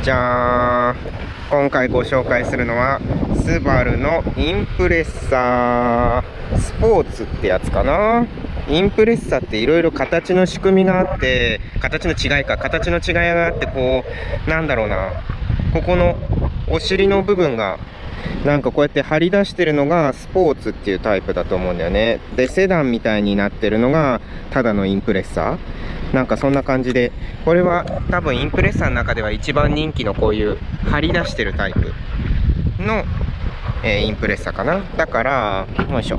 じゃーん。今回ご紹介するのはスバルのインプレッサースポーツってやつかな。インプレッサーっていろいろ形の仕組みがあって、形の違いがあって、こうなんだろうな、ここのお尻の部分がなんかこうやって張り出してるのがスポーツっていうタイプだと思うんだよね。でセダンみたいになってるのがただのインプレッサー、なんかそんな感じで、これは多分インプレッサーの中では一番人気のこういう張り出してるタイプの、インプレッサーかな。だからよいしょ、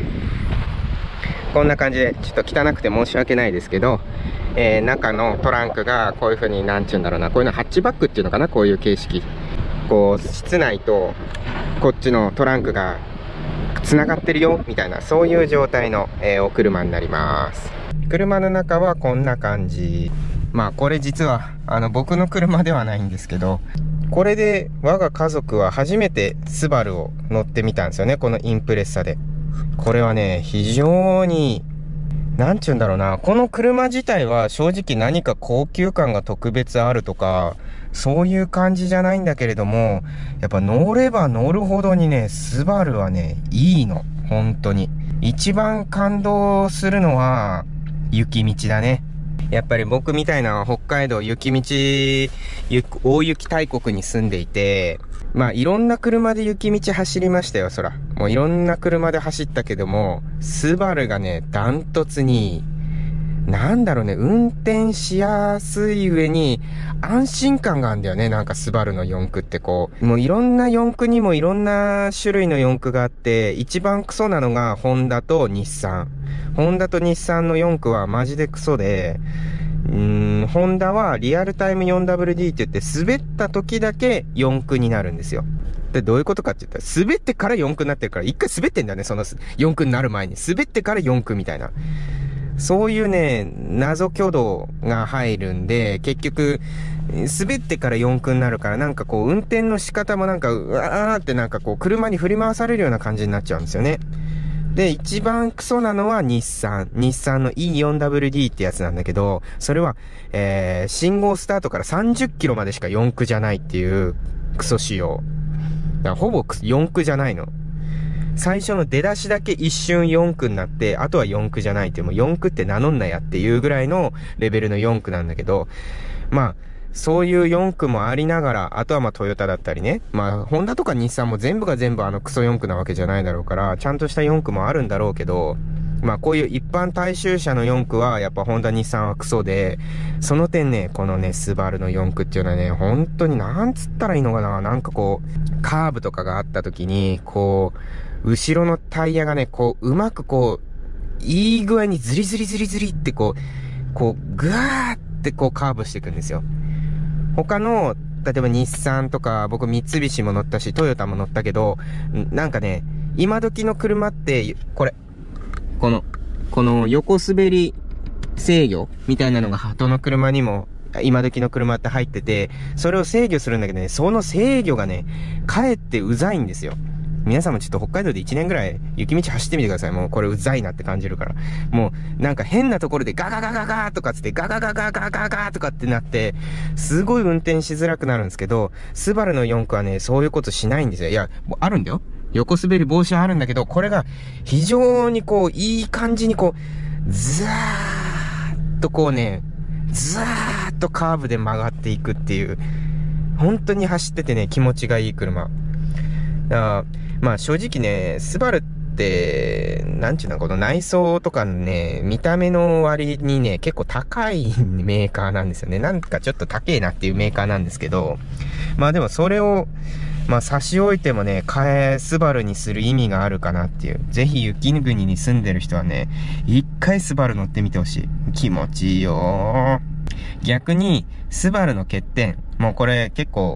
こんな感じでちょっと汚くて申し訳ないですけど、中のトランクがこういう風に、なんちゅうんだろうな、こういうのハッチバックっていうのかな、こういう形式、こう室内とこっちのトランクがつながってるよみたいな、そういう状態の、お車になります。車の中はこんな感じ。まあこれ実は僕の車ではないんですけど、これで我が家族は初めてスバルを乗ってみたんですよね、このインプレッサで。これはね、非常になんちゅうんだろうな、この車自体は正直何か高級感が特別あるとかそういう感じじゃないんだけれども、やっぱ乗れば乗るほどにね、スバルはねいいの。本当に一番感動するのは雪道だね。やっぱり僕みたいな北海道雪道大雪大国に住んでいて、まあいろんな車で雪道走りましたよ。そらもういろんな車で走ったけども、スバルがねダントツに、なんだろうね、運転しやすい上に安心感があるんだよね。なんかスバルの四駆ってこう、もういろんな四駆にもいろんな種類の四駆があって、一番クソなのがホンダと日産の四駆はマジでクソで、ホンダはリアルタイム 4WD って言って滑った時だけ四駆になるんですよ。でどういうことかって言ったら、滑ってから四駆になってるから、一回滑ってんだよね、その四駆になる前に滑ってから四駆みたいな、そういうね謎挙動が入るんで、結局滑ってから四駆になるから、なんかこう運転の仕方もなんかうわーってなんかこう車に振り回されるような感じになっちゃうんですよね。で一番クソなのは日産の E4WD ってやつなんだけど、それは信号スタートから30キロまでしか四駆じゃないっていうクソ仕様だから、ほぼ四駆じゃないの。最初の出だしだけ一瞬四駆になって、あとは四駆じゃないっていう、もう四駆って名乗んなやっていうぐらいのレベルの四駆なんだけど、まあそういう四駆もありながら、あとはまあトヨタだったりね、まあホンダとか日産も全部が全部クソ四駆なわけじゃないだろうから、ちゃんとした四駆もあるんだろうけど、まあこういう一般大衆車の四駆はやっぱホンダ日産はクソで、その点ね、このねスバルの四駆っていうのはね、本当になんつったらいいのかな、なんかこうカーブとかがあった時にこう後ろのタイヤがね、こううまくこういい具合にズリズリってこうグワーってこうカーブしていくんですよ。他の例えば日産とか、僕三菱も乗ったしトヨタも乗ったけど、なんかね今時の車ってこの横滑り制御みたいなのがどの車にも今時の車って入ってて、それを制御するんだけどね、その制御がねかえってうざいんですよ。皆さんもちょっと北海道で1年ぐらい雪道走ってみてください。もうこれうざいなって感じるから。もうなんか変なところでガガガガガーとかつってガガガガガガガーとかってなって、すごい運転しづらくなるんですけど、スバルの四駆はねそういうことしないんですよ。いやもうあるんだよ、横滑り防止はあるんだけど、これが非常にこういい感じにこうザーッとこうね、ザーッとカーブで曲がっていくっていう、本当に走っててね気持ちがいい車だから、まあ正直ねスバルってなんちゅうの、この内装とかね見た目の割にね結構高いメーカーなんですよね。なんかちょっと高えなっていうメーカーなんですけど、まあでもそれをまあ差し置いてもね、スバルにする意味があるかなっていう。ぜひ雪国に住んでる人はね一回スバル乗ってみてほしい。気持ちいいよ。逆にスバルの欠点、もうこれ結構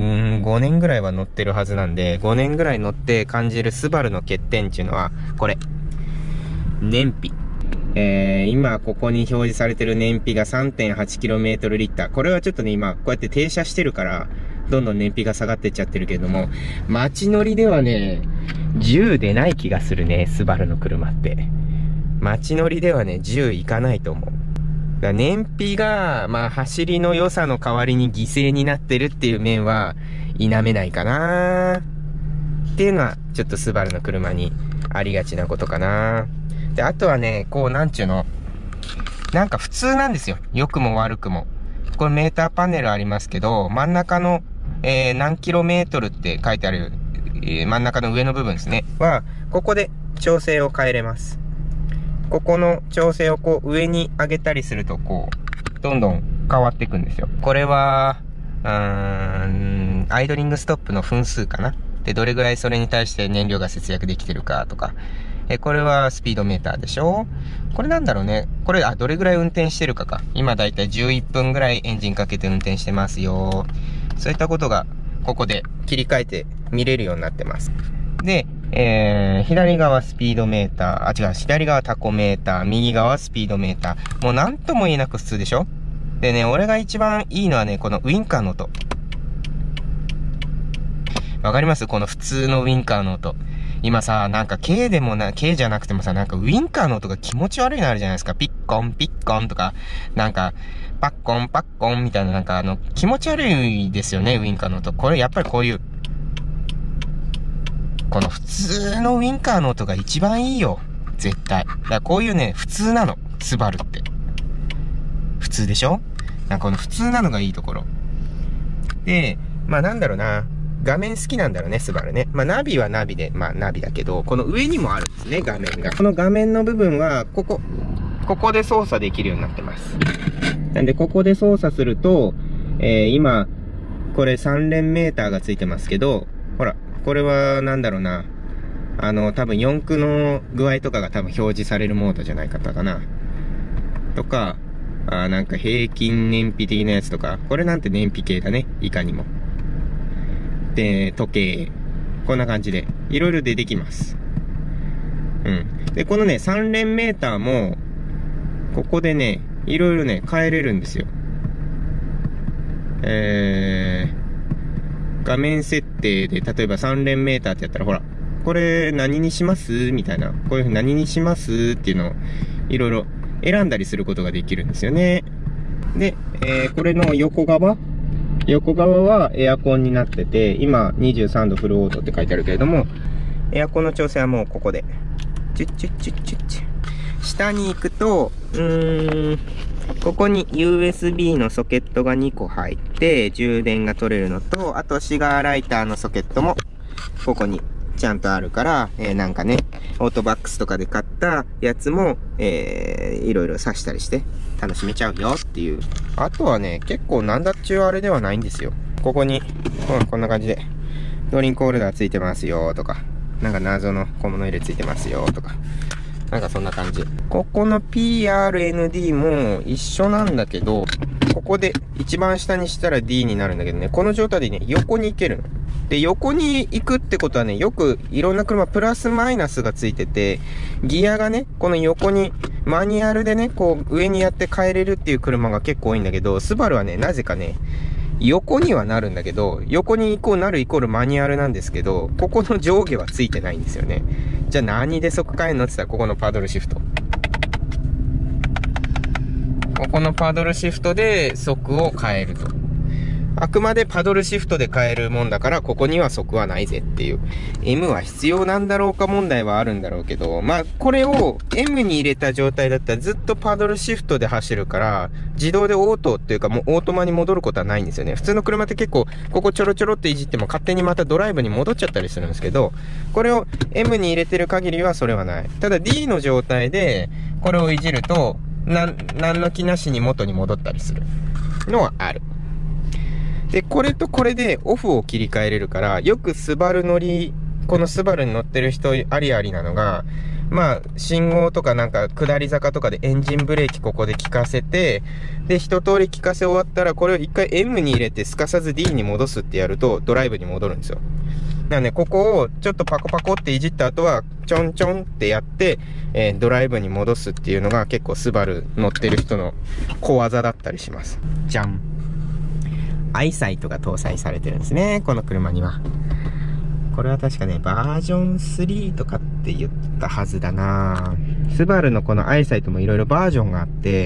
5年ぐらいは乗ってるはずなんで、5年ぐらい乗って感じるスバルの欠点っていうのはこれ、燃費。今ここに表示されてる燃費が 3.8km リッター。これはちょっとね今こうやって停車してるからどんどん燃費が下がってっちゃってるけども、街乗りではね10出ない気がするね、スバルの車って。街乗りではね10いかないと思う。 ら燃費が、まあ走りの良さの代わりに犠牲になってるっていう面は否めないかなっていうのは、ちょっとスバルの車にありがちなことかな。で、あとはね、こうなんちゅうの、なんか普通なんですよ。良くも悪くも。これメーターパネルありますけど、真ん中の、何キロメートルって書いてある、真ん中の上の部分ですね。は、ここで調整を変えれます。ここの調整をこう上に上げたりすると、こう、どんどん変わっていくんですよ。これは、アイドリングストップの分数かな。で、どれぐらいそれに対して燃料が節約できてるかとか。これはスピードメーターでしょ。これなんだろうね。これ、どれぐらい運転してるかか。今だいたい11分ぐらいエンジンかけて運転してますよ。そういったことが、ここで切り替えて見れるようになってます。で、左側スピードメーター、左側タコメーター、右側スピードメーター。もうなんとも言えなく普通でしょ。でね、俺が一番いいのはね、このウインカーの音。わかります？この普通のウインカーの音。今さ、なんか K じゃなくてもさ、なんかウインカーの音が気持ち悪いのあるじゃないですか。ピッコン、ピッコンとか、なんか、パッコン、パッコンみたいな、なんか気持ち悪いですよね、ウインカーの音。これやっぱりこういう、この普通のウインカーの音が一番いいよ。絶対。だからこういうね、普通なの。スバルって。普通でしょ？なんかこの普通なのがいいところ。で、まあなんだろうな。画面好きなんだろうね、スバルね。まあナビはナビで、まあナビだけど、この上にもあるんですね、画面が。この画面の部分は、ここで操作できるようになってます。なんで、ここで操作すると、今、これ3連メーターがついてますけど、ほら、これはなんだろうな。多分四駆の具合とかが多分表示されるモードじゃないかったかな。とか、なんか平均燃費的なやつとか、これなんて燃費系だね、いかにも。で、時計。こんな感じで、いろいろ出てきます。うん。で、このね、3連メーターも、ここでね、いろいろね、変えれるんですよ。画面設定で、例えば3連メーターってやったら、ほら、これ何にしますみたいな。こういうふうに何にしますっていうのを、いろいろ選んだりすることができるんですよね。で、これの横側はエアコンになってて、今23度フルオートって書いてあるけれども、エアコンの調整はもうここで。チュッチュッチュッチュッチュ。下に行くと、ここに USB のソケットが2個入って、充電が取れるのと、あとシガーライターのソケットも、ここにちゃんとあるから、なんかね、オートバックスとかで買ったやつも、いろいろ挿したりして楽しめちゃうよっていう。あとはね、結構なんだっちゅうあれではないんですよ。ここに、こんな感じで、ドリンクホルダーついてますよとか、なんか謎の小物入れついてますよとか、なんかそんな感じ。ここの PRND も一緒なんだけど、ここで一番下にしたら D になるんだけどね、この状態でね、横に行けるの。で、横に行くってことはね、よくいろんな車プラスマイナスがついてて、ギアがね、この横にマニュアルでね、こう上にやって変えれるっていう車が結構多いんだけど、スバルはね、なぜかね、横にはなるんだけど、横になるイコールマニュアルなんですけど、ここの上下はついてないんですよね。じゃあ何で速変えんのって言ったら、ここのパドルシフト。ここのパドルシフトで速を変えると。あくまでパドルシフトで変えるもんだから、ここには速はないぜっていう。M は必要なんだろうか問題はあるんだろうけど、まあ、これを M に入れた状態だったらずっとパドルシフトで走るから、自動でオートっていうかもうオートマに戻ることはないんですよね。普通の車って結構、ここちょろちょろっていじっても勝手にまたドライブに戻っちゃったりするんですけど、これを M に入れてる限りはそれはない。ただ D の状態で、これをいじると、なんの気なしに元に戻ったりするのはある。で、これとこれでオフを切り替えれるから、よくこのスバルに乗ってる人ありありなのが、まあ、信号とかなんか下り坂とかでエンジンブレーキここで効かせて、で、一通り効かせ終わったら、これを一回 M に入れてすかさず D に戻すってやると、ドライブに戻るんですよ。なんで、ここをちょっとパコパコっていじった後は、ちょんちょんってやって、ドライブに戻すっていうのが結構スバル乗ってる人の小技だったりします。じゃん。アイサイトが搭載されてるんですね、この車には。これは確かね、バージョン3とかって言ったはずだな。スバルのこのアイサイトもいろいろバージョンがあって、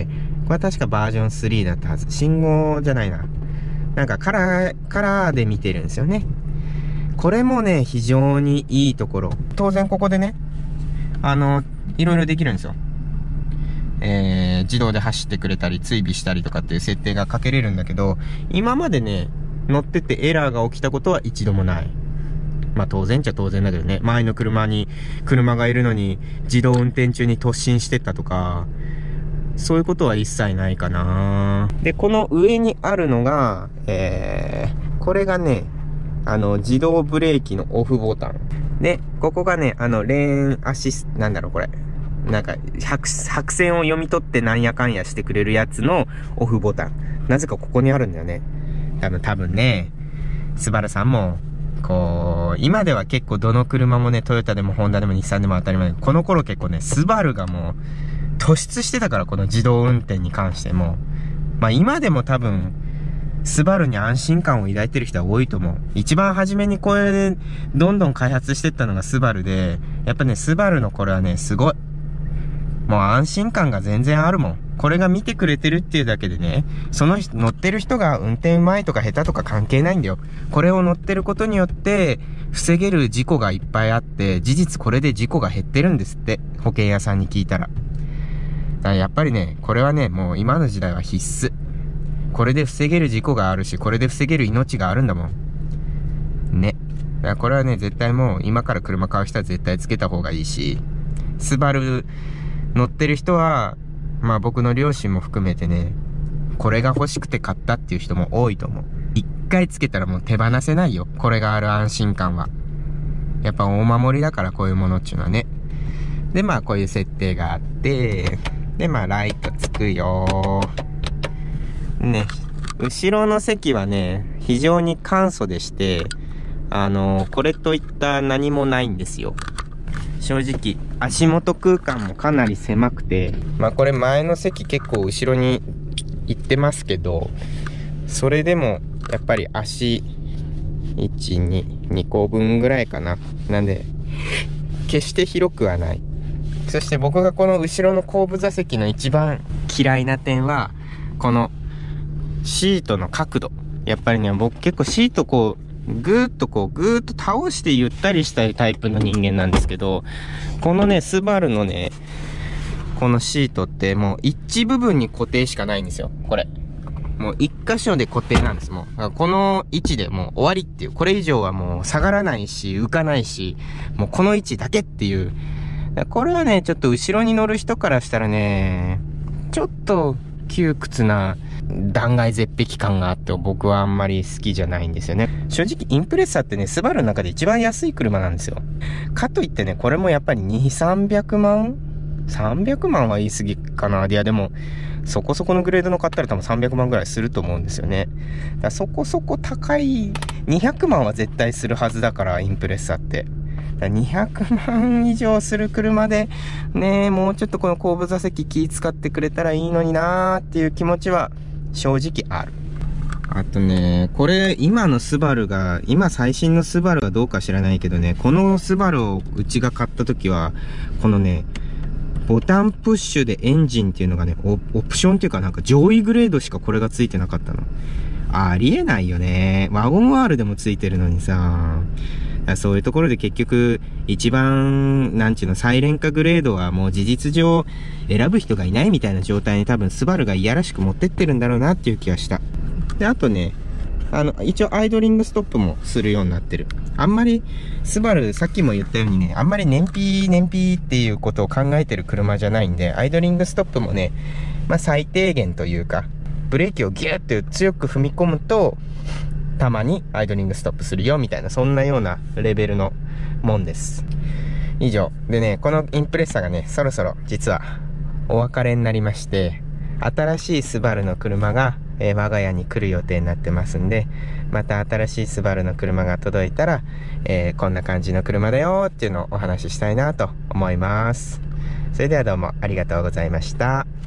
これは確かバージョン3だったはず。信号じゃないな。なんかカラーで見てるんですよね。これもね、非常にいいところ。当然ここでね、いろいろできるんですよ。自動で走ってくれたり、追尾したりとかっていう設定がかけれるんだけど、今までね、乗っててエラーが起きたことは一度もない。まあ当然っちゃ当然だけどね、前の車がいるのに自動運転中に突進してったとか、そういうことは一切ないかな。で、この上にあるのが、これがね、自動ブレーキのオフボタン。で、ここがね、レーンアシス、なんだろうこれ。なんか、白線を読み取ってなんやかんやしてくれるやつのオフボタン。なぜかここにあるんだよね。多分ね、スバルさんも、こう、今では結構どの車もね、トヨタでもホンダでも日産でも当たり前。この頃結構ね、スバルがもう、突出してたから、この自動運転に関しても。まあ今でも多分、スバルに安心感を抱いてる人は多いと思う。一番初めにこれで、どんどん開発してったのがスバルで、やっぱね、スバルのこれはね、すごい。もう安心感が全然あるもん。これが見てくれてるっていうだけでね、その乗ってる人が運転上手いとか下手とか関係ないんだよ。これを乗ってることによって、防げる事故がいっぱいあって、事実これで事故が減ってるんですって。保険屋さんに聞いたら。だからやっぱりね、これはね、もう今の時代は必須。これで防げる事故があるし、これで防げる命があるんだもん。ね。だからこれはね、絶対もう今から車買う人は絶対つけた方がいいし、スバル乗ってる人は、まあ僕の両親も含めてね、これが欲しくて買ったっていう人も多いと思う。一回つけたらもう手放せないよ。これがある安心感は。やっぱお守りだからこういうものっていうのはね。で、まあこういう設定があって、で、まあライトつくよ。ね、後ろの席はね、非常に簡素でして、これといった何もないんですよ。正直、足元空間もかなり狭くて、まあこれ前の席結構後ろに行ってますけど、それでもやっぱり足、1、2個分ぐらいかな。なんで、決して広くはない。そして僕がこの後ろの後部座席の一番嫌いな点は、このシートの角度。やっぱりね、僕結構シートぐーっと倒してゆったりしたいタイプの人間なんですけど、このね、スバルのね、このシートってもう一部分に固定しかないんですよ。これ。もう一箇所で固定なんです。もう。この位置でもう終わりっていう。これ以上はもう下がらないし、浮かないし、もうこの位置だけっていう。これはね、ちょっと後ろに乗る人からしたらね、ちょっと窮屈な断崖絶壁感があって僕はあんまり好きじゃないんですよね。正直インプレッサーってね、スバルの中で一番安い車なんですよ。かといってね、これもやっぱり2、300万 ?300 万は言い過ぎかな。いやでも、そこそこのグレードの買ったら多分300万ぐらいすると思うんですよね。だからそこそこ高い、200万は絶対するはずだから、インプレッサーって。200万以上する車で、ね、もうちょっとこの後部座席気使ってくれたらいいのになーっていう気持ちは正直ある。あとね、これ今のスバルが、今最新のスバルがどうか知らないけどね、このスバルをうちが買った時は、このね、ボタンプッシュでエンジンっていうのがね、オプションっていうかなんか上位グレードしかこれがついてなかったの。ありえないよね。ワゴン R でもついてるのにさ。そういうところで結局、一番、なんちゅうの、サイレン化グレードはもう事実上、選ぶ人がいないみたいな状態に多分スバルがいやらしく持ってってるんだろうなっていう気がした。で、あとね、一応アイドリングストップもするようになってる。あんまり、スバル、さっきも言ったようにね、あんまり燃費っていうことを考えてる車じゃないんで、アイドリングストップもね、まあ最低限というか、ブレーキをギューって強く踏み込むと、たまにアイドリングストップするよみたいな、そんなようなレベルのもんです。以上。でね、このインプレッサがね、そろそろ実はお別れになりまして、新しいスバルの車が、我が家に来る予定になってますんで、また新しいスバルの車が届いたら、こんな感じの車だよっていうのをお話ししたいなと思います。それではどうもありがとうございました。